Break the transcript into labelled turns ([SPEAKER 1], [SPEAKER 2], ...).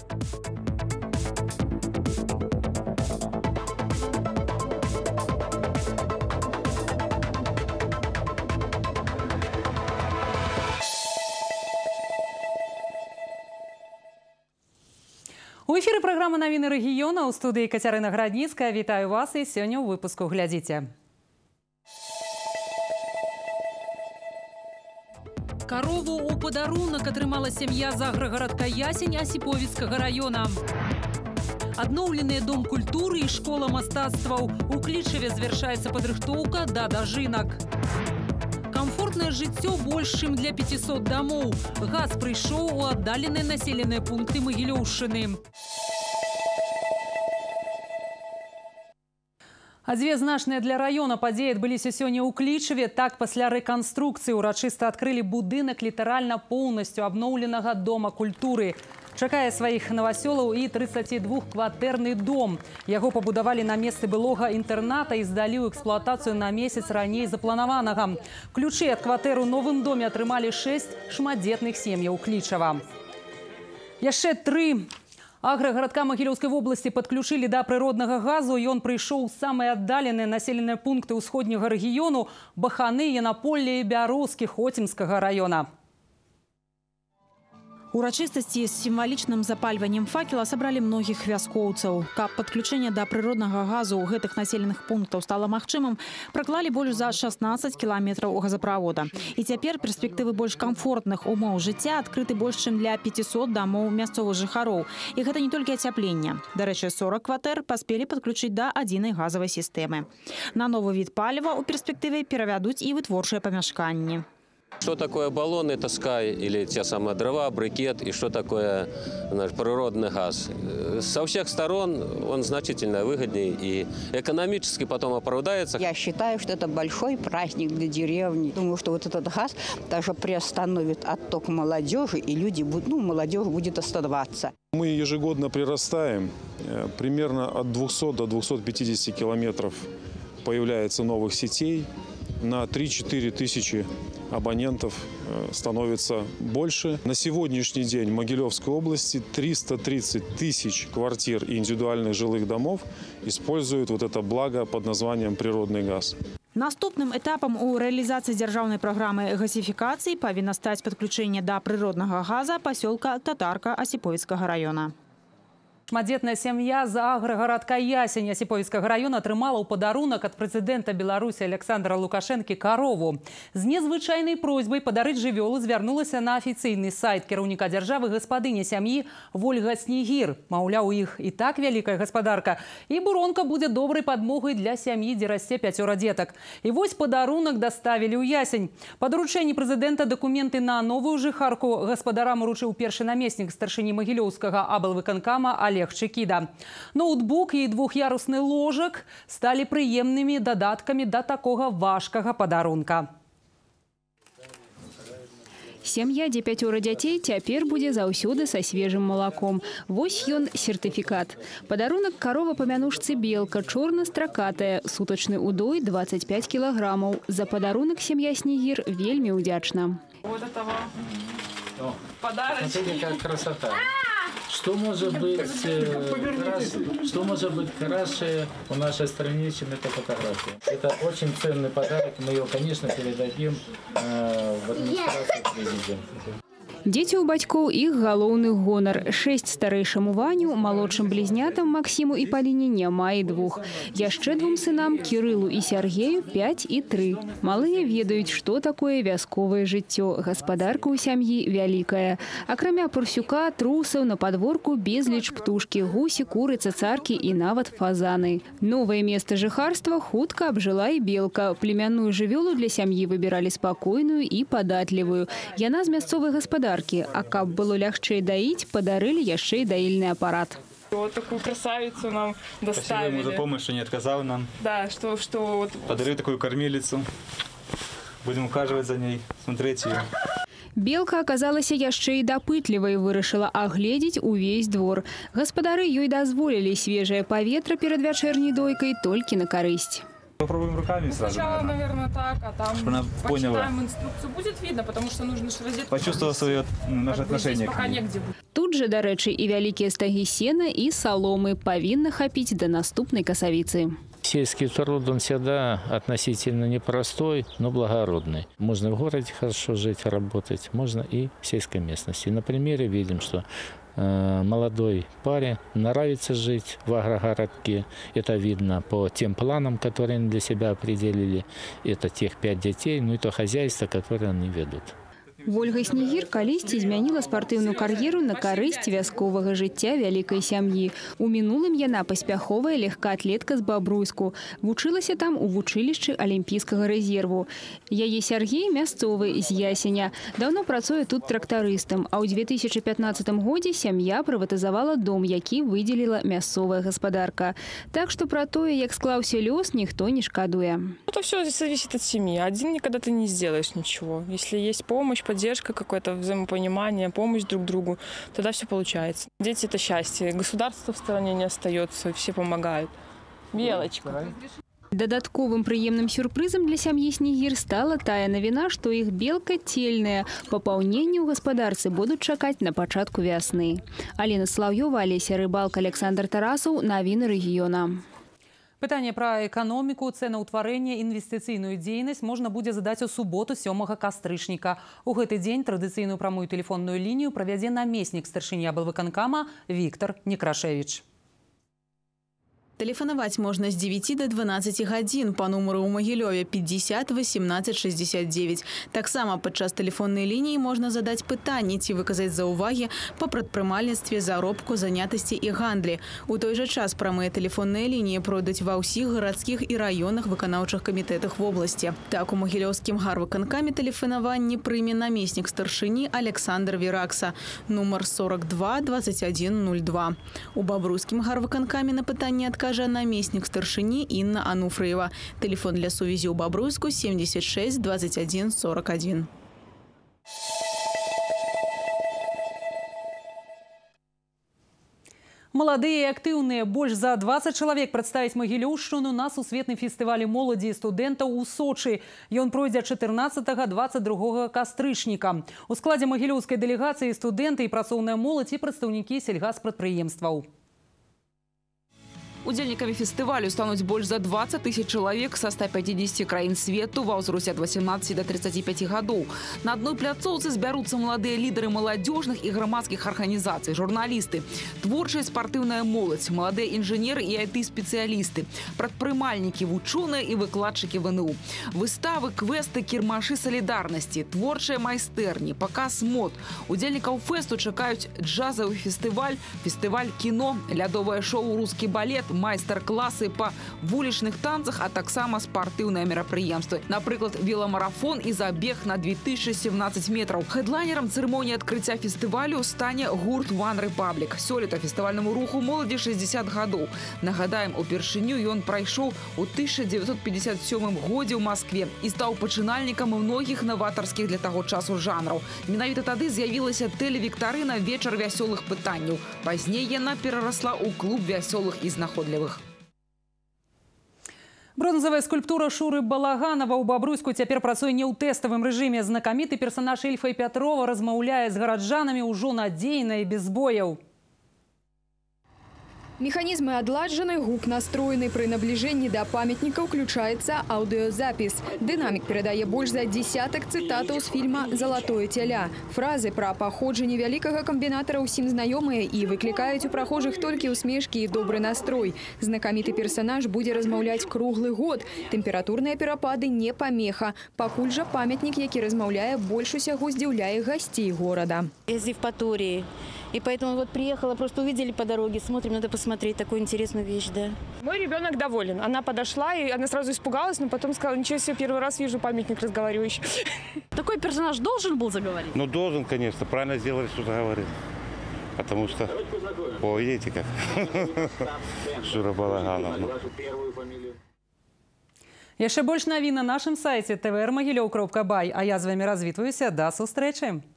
[SPEAKER 1] У эфіры праграма «Навіны рэгіёна», у студыі Кацярына Градніцкая. Вітаю вас і сёння ў выпуску глядзіце. Карову у падарунак атрымала сям'я з аграгарадка Ясень Асіповіцкага раёна. Адноўленыя дом культуры і школа мастацтваў. У Клічаве завяршаецца падрыхтоўка да дажынак. Комфортное жыццё больш, чым для 500 домов. Газ прыйшоў у аддаленыя населеныя пункты Магілёўшчыны. А дзве значныя для раёна падзеі адбыліся сёння ў Клічаве. Так, пасля рэканструкцыі ўрачыста адкрылі будынак літаральна поўнасцю абноўленага дома культуры. Чакае сваіх навасёлаў і 32-кватэрны дом. Яго пабудавалі на месцы былога інтэрната і здалі ў эксплуатацыю на месяц раней запланаванага. Ключы ад кватэр у новым доме атрымалі 6 шматдзетных сем'яў Клічава. Яшчэ 3 аграгарадка Магілёўскай вобласці падключылі да прыроднага газу. Ён прыйшоў у самыя аддаленыя населеныя пункты ўсходняга рэгіёну – Баханы, Янаполле і Бяроўскі Хоцімскага раёна.
[SPEAKER 2] Урачыстасці з сімвалічным запальваннем факела сабралі многіх вяскоўцаў. Каб падключэнне да прыроднага газу ў гэтых населеных пунктаў стала магчымым, праклалі больш за 16 кіламетраў газаправода. І цяпер перспектывы больш камфортных умоў жыцця адкрыты больш, чым для 500 дамоў мясцовых жыхароў. І гэта не толькі ацяпленне. Дарэчы, 40 кватэр паспелі падключыць да адзінай газавай сістэмы. На новы від паліва ў перспектыве перавядуць і вытворчыя памяшканні.
[SPEAKER 3] Что такое баллоны таскай или те самые дрова, брикет и что такое природный газ. Со всех сторон он значительно выгоднее и экономически потом оправдается.
[SPEAKER 4] Я считаю, что это большой праздник для деревни. Думаю, что вот этот газ даже приостановит отток молодежи, и люди будут, молодежь будет оставаться.
[SPEAKER 5] Мы ежегодно прирастаем. Примерно от 200 до 250 километров появляется новых сетей. На 3-4 тысячи абонентов становится больше. На сегодняшний день в Могилевской области 330 тысяч квартир и индивидуальных жилых домов используют вот это благо под названием природный газ.
[SPEAKER 2] Наступным этапом у рэалізацыі дзяржаўнай праграмы газифікацыі павінна стаць падключэнне да прыроднага газа пасёлка Татарка Асіповіцкага раёна.
[SPEAKER 1] Шматдзетная сям'я з аграгарадка Ясень Асіповіцкага раёна атрымала ў падарунак ад прэзідэнта Беларусі Александра Лукашэнкі карову. З незвычайнай просьбай падарыць жывёлу звярнулася на афіцыйны сайт кіраўніка дзяржавы гаспадыня сям'і Вольга Снегір. Маўляў, у іх і так вялікая гаспадарка, і буронка будзе добрай падмогай для сям'і, дзе расце 5 дзетак. І вось падарунак даставілі ў Ясень. Па даручэнні прэзідэнта дакументы на новую жыхарку гаспадарам уручыў першы намеснік старшыні Магілёўскага аблвыканкама Олег Чекіда. Ноутбук і двух'ярусны ложак сталі прыемнымі дадаткамі да такога важкага падарунка.
[SPEAKER 6] Сям'я, дзе 5 дзяцей, цяпер будзе заўсёды са свежым малаком. Вось ён сертыфікат. Падарунак карова па мянушцы белка, чорна-стракатая, сутачны удой 25 кілаграмаў. За падарунак сям'я Снегір вельмі ўдзячна.
[SPEAKER 7] Вот это вам подарочек.
[SPEAKER 8] Смотрите, как красота. Что может быть краше у нашей стране, чем эта фотография? Это очень ценный подарок. Мы его, конечно, передадим в администрацию президента.
[SPEAKER 6] Дзеці ў бацькоў іх галоўны гонар. 6 старэйшаму Ваню, малодшым блізнятам Максіму і Паліне няма і 2. Яшчэ 2 сынам Кірылу і Сергею 5 і 3. Малыя ведаюць, што такое вясковае жыццё. Гаспадарка ў сям'і вялікая. Акрамя парсюка, трусаў на падворку безліч птушкі, гусі, куры, цацаркі і нават фазаны. Новае месца жыхарства хутка абжыла і белка. Племянную жывёлу для сям'і выбіралі спакойную і падатлівую. Яна з мясцовай гаспадаркі. А каб было лягчэй даіць, падарылі яшчэ і даільны апарат.
[SPEAKER 7] Вот такую красавицу нам доставили.
[SPEAKER 9] Спасибо ему за помощь, что не отказал нам.
[SPEAKER 7] Да, что вот...
[SPEAKER 9] Подарили такую кормилицу. Будем ухаживать за ней, смотреть ее.
[SPEAKER 6] Белка аказалася яшчэ і дапытлівай, вырашыла агледзець увесь двор. Гаспадары ёй дазволілі свежае паветра перад вячэрняй дойкай толькі на карысць.
[SPEAKER 9] Попробуем руками сразу.
[SPEAKER 7] Сначала, наверное, так, а там
[SPEAKER 9] она поняла.
[SPEAKER 7] почитаем инструкцию. Будет видно, потому что нужно же розетку.
[SPEAKER 9] Почувствовала свое наше отношение к
[SPEAKER 7] Пока
[SPEAKER 9] ней.
[SPEAKER 7] негде будет.
[SPEAKER 6] Тут же, до речі, і вялікія стагі сена, і соломы павінны хапіць да наступнай касавіцы.
[SPEAKER 10] Сельский труд, он всегда относительно непростой, но благородный. Можно в городе хорошо жить, работать, можно и в сельской местности. На примере видим, что молодой паре нравится жить в агрогородке. Это видно по тем планам, которые они для себя определили. Это тех 5 детей, ну и то хозяйство, которое они ведут.
[SPEAKER 6] Ольга Снегір калісьці змяніла спартыўную кар'еру на карысць вясковага жыцця вялікай сям'і. У мінулым яна паспяховая легкаатлетка з Бабруйску. Вучылася там у вучылішчы алімпійскага рэзерву. Яе Сергей мясцовы з Ясеня. Даўно працуе тут трактарыстам, а ў 2015 годзе сям'я прыватызавала дом, які выдзеліла мясцовая гаспадарка. Так што пра тое, як склаўся лёс, ніхто не шкадуе.
[SPEAKER 7] Это все зависит от семьи. Один никогда ты не сделаешь ничего. Если есть помощь, поддержка, какое-то взаимопонимание, помощь друг другу, тогда все получается. Дети – это счастье. Государство в стороне не остается, все помогают. Белочка.
[SPEAKER 6] Дадатковым прыемным сюрпрызам для сям'і Снегір стала тая навіна, што іх белка цельная. Папаўненне ў гаспадарцы будуць чакаць на пачатку вясны. Алена Славьёва, Олеся Рыбалка, Александр Тарасаў. Навіны рэгіёна.
[SPEAKER 1] Пытанне пра эканоміку, цэнаўтварэнне, інвестыцыйную дзейнасць можна будзе задаць у суботу 7 кастрычніка. У гэты дзень традыцыйную прамую тэлефонную лінію правядзе намеснік старшыні аблвыканкама Віктор Некрашевіч.
[SPEAKER 2] Тэлефанаваць можна з 9 до 12 гадзін па нумару ў Магілёве 50 18 69. Таксама падчас тэлефоннай лініі можна задаць пытанні ці выказаць заўвагі па прадпрымальніцтве, заробку, занятасці і гандлі. У той жа час прамыя тэлефонныя лініі пройдуць ва ўсіх гарадскіх і раённых выканаўчых камітэтах вобласці. Так, у Магілёўскім гарвыканкаме тэлефанаванні прыме намеснік старшыні Александр Віракса, нумар 42 21 02. У Бабруйскім гарвыканкаме на пытанні адкажа намеснік старшыні Інна Ануфрыева. Телефон для сувязі ў Бабруйску 76 21 41.
[SPEAKER 1] Маладыя і актыўныя, больш за 20 чалавек прадставіць Магілёўшчыну на сусветным фестывалі моладзі і студэнтаў у Сочы. Ён пройдзе 14-22 кастрычніка. У складзе магілёўскай дэлегацыі студэнты і працоўная моладзь і прадстаўнікі сельгаспрадпрыемстваў.
[SPEAKER 11] Удзельнікамі фестывалю стануць больш за 20 тысяч чалавек са 150 краін свету ва ўзросце ад 18 до 35 гадоў. На адной пляцоўцы збяруцца маладыя лідары маладзёжных і грамадскіх арганізацый, журналісты, творчая спартыўная моладзь, маладыя інжынеры і IT-спецыялісты, прадпрымальнікі, вучоныя і выкладчыкі ВНУ. Выставы, квесты, кірмашы салідарнасці, творчыя майстэрні, паказ мод. Удзельнікаў фэсту чакаюць джазавы фестываль, фестываль кіно, лядовае шоу «Рускі балет», майстар-класы па вулічных танцах, а таксама спартыўныя мерапрыемствы. Напрыклад, веламарафон і забег на 2017 метраў. Хэдлайнерам цырымоніі адкрыцця фестывалю стане гурт One Republic. Сёлета фестывальнаму руху моладзі 60 гадоў. Нагадаем, упершыню ён прайшоў у 1957 годзе ў Маскве і стаў пачынальнікам многіх наватарскіх для таго часу жанраў. Менавіта тады з'явілася тэлевіктарына «Вечар вясёлых пытанняў». Пазней яна перарасла ў клуб вясёлых і знаходлівых.
[SPEAKER 1] Бронзавая скульптура Шуры Балаганова ў Бабруйску цяпер працуе не ў тэставым рэжыме. Знакаміты персанаж Ільфа Пятрова размаўляе з гараджанамі ўжо надзейна і без бояў.
[SPEAKER 12] Механизмы отладжены, гук настроены. При наближении до памятника включается аудиозапись. Динамик передает больше за десяток цитатов с фильма «Золотое теля». Фразы про походжение великого комбинатора усім знакомые и выкликают у прохожих только усмешки и добрый настрой. Знакомитый персонаж будет размаўлять круглый год. Температурные перепады не помеха. Пакуль же памятник, який размаўляе, больше всего здзіўляе гостей города.
[SPEAKER 13] Из Евпатории. И поэтому вот приехала, просто увидели по дороге, смотрим, надо посмотреть такую интересную вещь, да.
[SPEAKER 7] Мой ребенок доволен. Она подошла, и она сразу испугалась, но потом сказала: ничего себе, первый раз вижу памятник разговаривающий.
[SPEAKER 14] Такой персонаж должен был заговорить?
[SPEAKER 15] Ну, должен, конечно. Правильно сделали, что заговорил. Потому что... О, видите как? Шура Балаганова.
[SPEAKER 1] Яшчэ больш навін на нашым сайце tvr.mogilев.by. А я з вами развітваюся. Да сустрэчы.